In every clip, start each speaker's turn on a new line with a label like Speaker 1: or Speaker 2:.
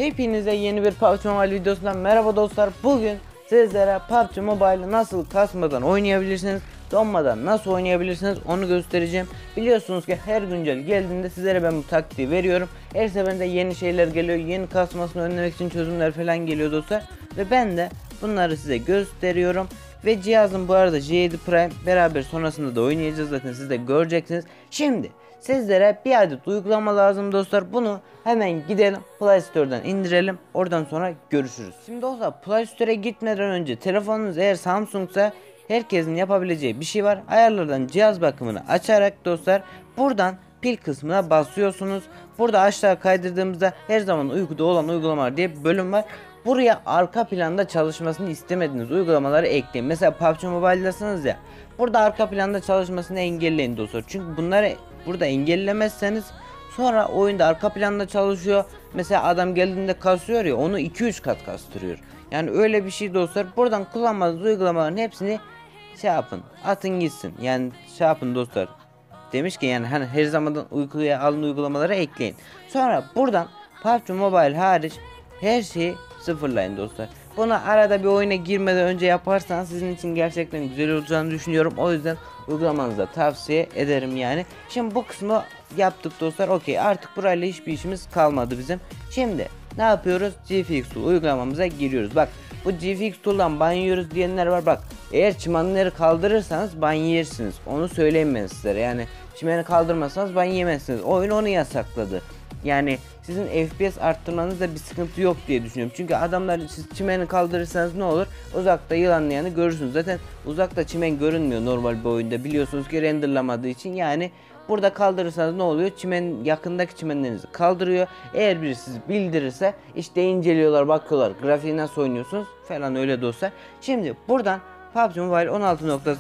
Speaker 1: Hepinize yeni bir PUBG Mobile videosundan merhaba dostlar. Bugün sizlere PUBG Mobile'ı nasıl kasmadan oynayabilirsiniz, donmadan nasıl oynayabilirsiniz onu göstereceğim. Biliyorsunuz ki her güncel geldiğinde sizlere ben bu taktiği veriyorum. Her seferinde yeni şeyler geliyor, yeni kasmasını önlemek için çözümler falan geliyor dostlar. Ve ben de bunları size gösteriyorum. Ve cihazım bu arada J7 Prime, beraber sonrasında da oynayacağız, zaten siz de göreceksiniz. Şimdi sizlere bir adet uygulama lazım dostlar. Bunu hemen gidelim Play Store'dan indirelim. Oradan sonra görüşürüz. Şimdi dostlar, Play Store'a gitmeden önce telefonunuz eğer Samsung'sa herkesin yapabileceği bir şey var. Ayarlardan cihaz bakımını açarak dostlar buradan pil kısmına basıyorsunuz. Burada aşağı kaydırdığımızda her zaman uykuda olan uygulamalar diye bir bölüm var. Buraya arka planda çalışmasını istemediğiniz uygulamaları ekleyin. Mesela PUBG Mobile'dasınız ya. Burada arka planda çalışmasını engelleyin dostlar. Çünkü bunları burada engellemezseniz sonra oyunda arka planda çalışıyor. Mesela adam geldiğinde kasıyor ya, onu 2-3 kat kastırıyor. Yani öyle bir şey dostlar. Buradan kullanmadığınız uygulamaların hepsini şey yapın, atın gitsin. Yani şey yapın dostlar. Demiş ki yani hani her zaman uykuya alın uygulamaları ekleyin. Sonra buradan PUBG Mobile hariç her şeyi sıfırlayın dostlar. Bunu arada bir oyuna girmeden önce yaparsanız sizin için gerçekten güzel olacağını düşünüyorum. O yüzden uygulamanızı tavsiye ederim yani. Şimdi bu kısmı yaptık dostlar. Okey, artık burayla hiçbir işimiz kalmadı bizim. Şimdi ne yapıyoruz? GFX Tool uygulamamıza giriyoruz. Bak, bu GFX Tool'dan ban yiyoruz diyenler var. Bak, eğer çimenleri kaldırırsanız ban yersiniz. Onu söyleyeyim ben sizlere. Yani çimeni kaldırmazsanız ban yemezsiniz. Oyun onu yasakladı. Yani sizin FPS arttırmanızda bir sıkıntı yok diye düşünüyorum. Çünkü adamlar, siz çimeni kaldırırsanız ne olur? Uzakta yılanlayanı görürsünüz. Zaten uzakta çimen görünmüyor normal bir oyunda. Biliyorsunuz ki renderlamadığı için. Yani burada kaldırırsanız ne oluyor? Çimen, yakındaki çimenlerinizi kaldırıyor. Eğer biri sizi bildirirse işte inceliyorlar, bakıyorlar grafiği nasıl oynuyorsunuz falan, öyle dostlar. Şimdi buradan PUBG Mobile 16.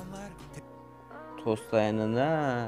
Speaker 1: Toslayanına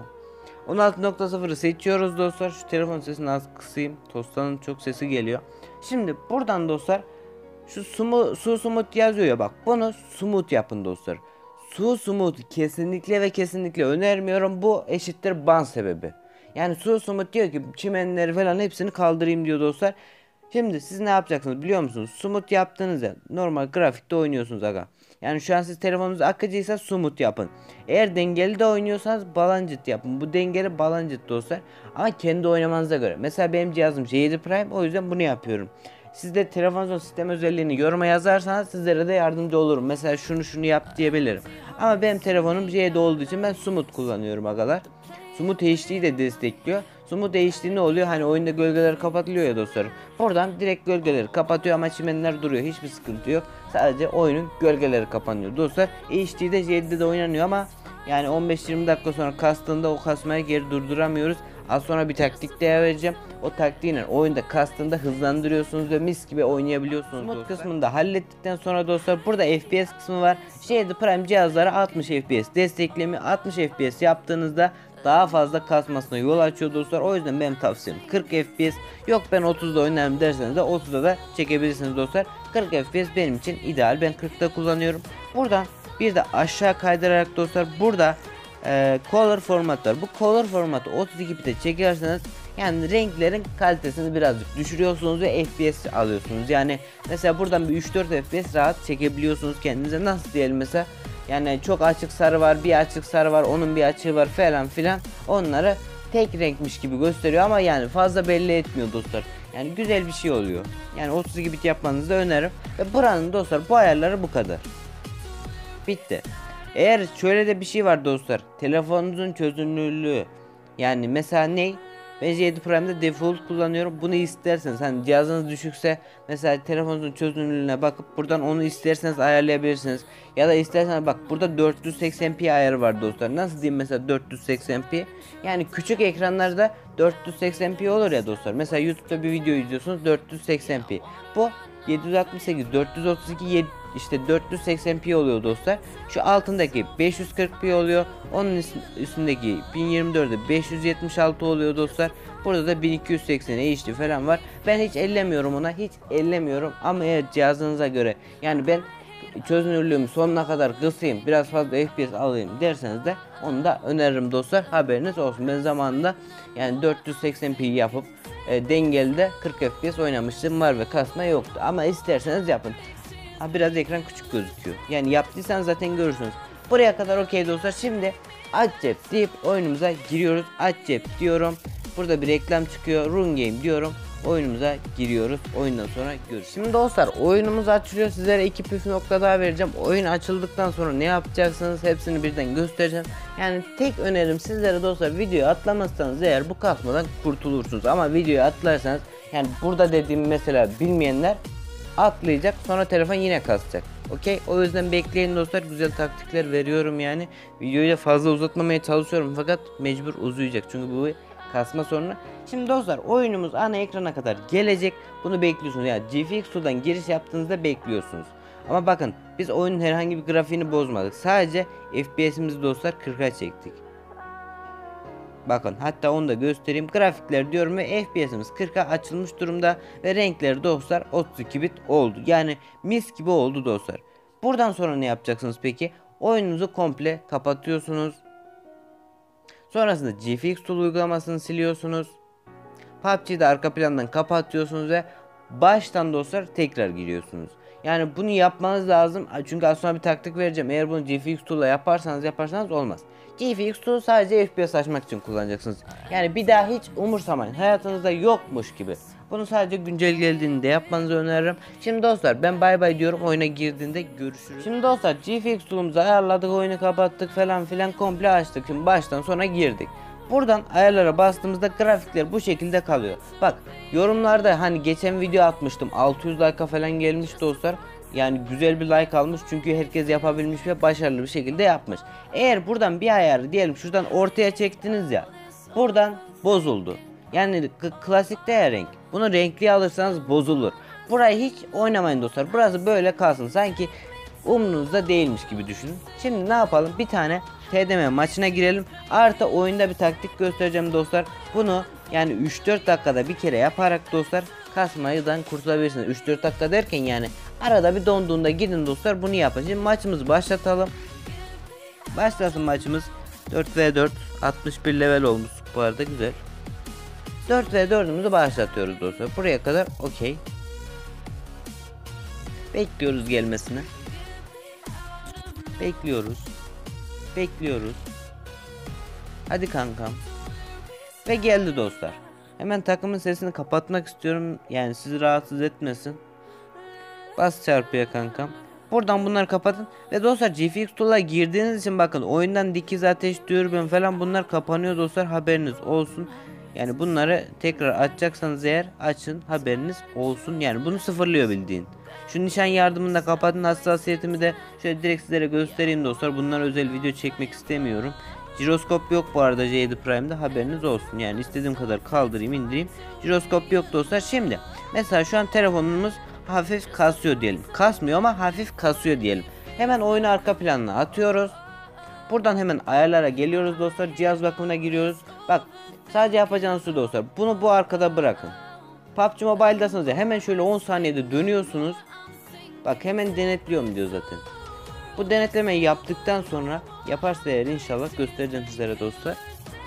Speaker 1: 16.0'ı seçiyoruz dostlar. Şu telefon sesini az kısayım. Tostanın çok sesi geliyor. Şimdi buradan dostlar şu su smooth yazıyor ya, bak bunu smooth yapın dostlar. Su smooth kesinlikle ve kesinlikle önermiyorum. Bu eşittir ban sebebi. Yani su smooth diyor ki çimenleri falan hepsini kaldırayım diyor dostlar. Şimdi siz ne yapacaksınız biliyor musunuz? Smooth yaptığınızda normal grafikte oynuyorsunuz aga. Yani şu an siz telefonunuz akıcıysa smooth yapın. Eğer dengeli de oynuyorsanız balancıt yapın. Bu dengeli balancıt dostlar. Ama kendi oynamanıza göre. Mesela benim cihazım J7 Prime, o yüzden bunu yapıyorum. Siz de telefonunuzun sistem özelliğini yoruma yazarsanız sizlere de yardımcı olurum. Mesela şunu yap diyebilirim. Ama benim telefonum J7 olduğu için ben smooth kullanıyorum agalar. Smooth HD'yi de destekliyor. Smooth HD ne oluyor? Hani oyunda gölgeler kapatılıyor ya dostlar. Buradan direkt gölgeleri kapatıyor ama çimenler duruyor. Hiçbir sıkıntı yok. Sadece oyunun gölgeleri kapanıyor dostlar. HD'de J7'de de oynanıyor ama yani 15-20 dakika sonra kastığında o kasmayı geri durduramıyoruz. Az sonra bir taktik daha vereceğim. O taktiğiyle oyunda kastığında hızlandırıyorsunuz ve mis gibi oynayabiliyorsunuz. Smooth kısmını hallettikten sonra dostlar burada FPS kısmı var. J7 Prime cihazlara 60 FPS desteklemi, 60 FPS yaptığınızda daha fazla kasmasına yol açıyor dostlar. O yüzden benim tavsiyem 40 FPS. Yok ben 30'da oynarım derseniz de 30'da da çekebilirsiniz dostlar. 40 FPS benim için ideal. Ben 40'ta kullanıyorum. Buradan bir de aşağı kaydırarak dostlar burada color format var. Bu color formatı 32 bit'e çekerseniz yani renklerin kalitesini birazcık düşürüyorsunuz ve FPS alıyorsunuz. Yani mesela buradan bir 3-4 FPS rahat çekebiliyorsunuz kendinize. Nasıl diyelim mesela, yani çok açık sarı var, bir açık sarı var, onun bir açığı var falan filan. Onları tek renkmiş gibi gösteriyor ama yani fazla belli etmiyor dostlar. Yani güzel bir şey oluyor. Yani 32 bit yapmanızı da öneririm. Ve buranın dostlar bu ayarları bu kadar. Bitti. Eğer şöyle de bir şey var dostlar. Telefonunuzun çözünürlüğü. Yani mesela ne? Ben J7 Prime'de default kullanıyorum. Bunu isterseniz, hani cihazınız düşükse mesela telefonunuzun çözünürlüğüne bakıp buradan onu isterseniz ayarlayabilirsiniz. Ya da isterseniz bak burada 480p ayarı var dostlar. Nasıl diyeyim mesela 480p? Yani küçük ekranlarda 480p olur ya dostlar. Mesela YouTube'da bir video izliyorsunuz 480p. Bu 768, 432, işte 480p oluyor dostlar. Şu altındaki 540p oluyor. Onun üstündeki 1024'de 576 oluyor dostlar. Burada da 1280 HD falan var. Ben hiç ellemiyorum ona. Hiç ellemiyorum. Ama eğer cihazınıza göre, yani ben çözünürlüğümü sonuna kadar kısayım, biraz fazla FPS alayım derseniz de onu da öneririm dostlar. Haberiniz olsun. Ben zamanında yani 480p yapıp dengeli de 40 FPS oynamıştım var ve kasma yoktu. Ama isterseniz yapın. Biraz ekran küçük gözüküyor. Yani yaptıysanız zaten görürsünüz. Buraya kadar okey dostlar. Şimdi aç cep deyip oyunumuza giriyoruz. Aç cep diyorum. Burada bir reklam çıkıyor. Run game diyorum. Oyunumuza giriyoruz. Oyundan sonra görüşürüz. Şimdi dostlar oyunumuz açılıyor. Sizlere 2 püf nokta daha vereceğim. Oyun açıldıktan sonra ne yapacaksınız hepsini birden göstereceğim. Yani tek önerim sizlere dostlar, videoyu atlamazsanız eğer bu kasmadan kurtulursunuz. Ama videoyu atlarsanız, yani burada dediğim mesela bilmeyenler atlayacak, sonra telefon yine kasacak. Okey, o yüzden bekleyin dostlar, güzel taktikler veriyorum yani. Videoyu da fazla uzatmamaya çalışıyorum fakat mecbur uzayacak çünkü bu kasma sorunu. Şimdi dostlar oyunumuz ana ekrana kadar gelecek, bunu bekliyorsunuz. Yani GFX Tool'dan giriş yaptığınızda bekliyorsunuz. Ama bakın biz oyunun herhangi bir grafiğini bozmadık, sadece FPS'imizi dostlar 40'a çektik. Bakın hatta onu da göstereyim, grafikler diyorum ve FPS'imiz 40'a açılmış durumda ve renkleri dostlar 32 bit oldu. Yani mis gibi oldu dostlar. Buradan sonra ne yapacaksınız peki? Oyununuzu komple kapatıyorsunuz. Sonrasında GFX Tool uygulamasını siliyorsunuz. PUBG'de arka plandan kapatıyorsunuz ve baştan dostlar tekrar giriyorsunuz. Yani bunu yapmanız lazım çünkü az sonra bir taktik vereceğim. Eğer bunu GFX Tool'la yaparsanız olmaz. GFX Tool sadece FPS açmak için kullanacaksınız. Yani bir daha hiç umursamayın, hayatınızda yokmuş gibi. Bunu sadece güncel geldiğinde yapmanızı öneririm. Şimdi dostlar ben bay bay diyorum, oyuna girdiğinde görüşürüz. Şimdi dostlar GFX Tool'umuzu ayarladık, oyunu kapattık falan filan, komple açtık. Şimdi baştan sona girdik. Buradan ayarlara bastığımızda grafikler bu şekilde kalıyor. Bak yorumlarda hani geçen video atmıştım, 600 like'a falan gelmiş dostlar. Yani güzel bir like almış çünkü herkes yapabilmiş ve başarılı bir şekilde yapmış. Eğer buradan bir ayarı diyelim şuradan ortaya çektiniz ya, buradan bozuldu. Yani klasik değer renk. Bunu renkli alırsanız bozulur. Burayı hiç oynamayın dostlar. Burası böyle kalsın. Sanki umrunuzda değilmiş gibi düşünün. Şimdi ne yapalım? Bir tane TDM maçına girelim. Artı oyunda bir taktik göstereceğim dostlar. Bunu yani 3-4 dakikada bir kere yaparak dostlar kasmadan kurtulabilirsiniz. 3-4 dakika derken yani arada bir donduğunda gidin dostlar, bunu yapın. Şimdi maçımızı başlatalım. Başlasın maçımız. 4v4 61 level olmuş bu arada, güzel. 4v4'ümüzü başlatıyoruz dostlar. Buraya kadar okey. Bekliyoruz gelmesini. Bekliyoruz. Hadi kankam. Ve geldi dostlar. Hemen takımın sesini kapatmak istiyorum. Yani sizi rahatsız etmesin. Bas çarpıya kankam. Buradan bunları kapatın. Ve dostlar GFX Tool'a girdiğiniz için bakın oyundan dikiz, ateş, dürbün falan bunlar kapanıyor dostlar, haberiniz olsun. Yani bunları tekrar açacaksanız eğer açın, haberiniz olsun. Yani bunu sıfırlıyor bildiğin. Şu nişan yardımını da kapatın, hassasiyetimi de şöyle direkt sizlere göstereyim dostlar. Bunlar özel video çekmek istemiyorum. Jiroskop yok bu arada J7 Prime'da, haberiniz olsun. Yani istediğim kadar kaldırayım indireyim, jiroskop yok dostlar. Şimdi mesela şu an telefonumuz hafif kasıyor diyelim. Kasmıyor ama hafif kasıyor diyelim. Hemen oyunu arka planına atıyoruz. Buradan hemen ayarlara geliyoruz dostlar. Cihaz bakımına giriyoruz. Bak sadece yapacağınız şu dostlar, bunu bu arkada bırakın. PUBG Mobile'dasınız ya, hemen şöyle 10 saniyede dönüyorsunuz. Bak hemen denetliyorum diyor zaten. Bu denetlemeyi yaptıktan sonra yaparsa eğer inşallah göstereceğim sizlere dostlar.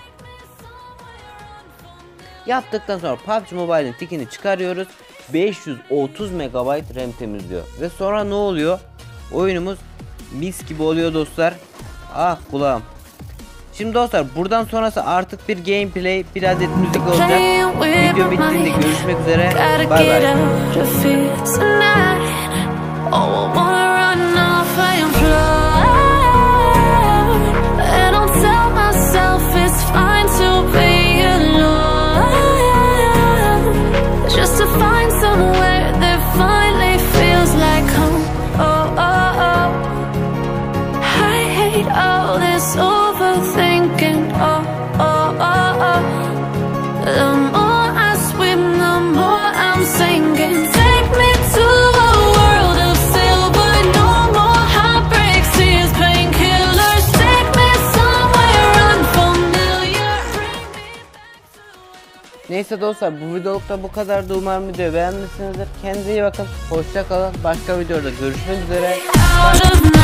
Speaker 1: Yaptıktan sonra PUBG Mobile'in tikini çıkarıyoruz. 530 MB RAM temizliyor. Ve sonra ne oluyor? Oyunumuz mis gibi oluyor dostlar. Ah kulağım. Şimdi dostlar buradan sonrası artık bir gameplay, bir adet müzik olacak. Video bittiğinde görüşmek üzere. Bye bye.
Speaker 2: All this overthinking, the more I swim, the more I'm sinking. Take me to a world of silver, no more heartbreaks, tears, painkillers. Take me somewhere unfamiliar.
Speaker 1: Neyse dostlar bu videolukta bu kadardı. Umarım videoyu beğenmişsinizdir. Kendinize iyi bakın. Hoşça kalın. Başka videoda görüşmek üzere. Bye.